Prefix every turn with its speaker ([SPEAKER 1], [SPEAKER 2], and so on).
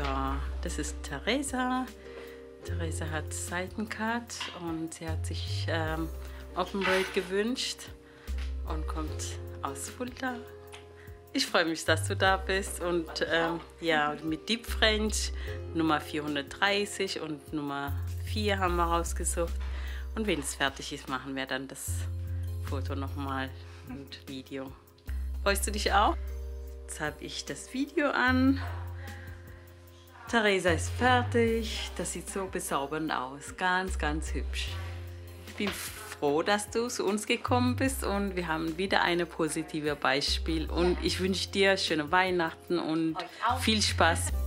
[SPEAKER 1] Ja, das ist Theresa. Theresa hat Seitencut und sie hat sich Open Braid gewünscht und kommt aus Fulda. Ich freue mich, dass du da bist und ja, mit Deep French Nummer 430 und Nummer 4 haben wir rausgesucht. Und wenn es fertig ist, machen wir dann das Foto nochmal und Video. Freust du dich auch? Jetzt habe ich das Video an. Theresa ist fertig. Das sieht so bezaubernd aus. Ganz, ganz hübsch. Ich bin froh, dass du zu uns gekommen bist und wir haben wieder ein positives Beispiel. Und ich wünsche dir schöne Weihnachten und viel Spaß.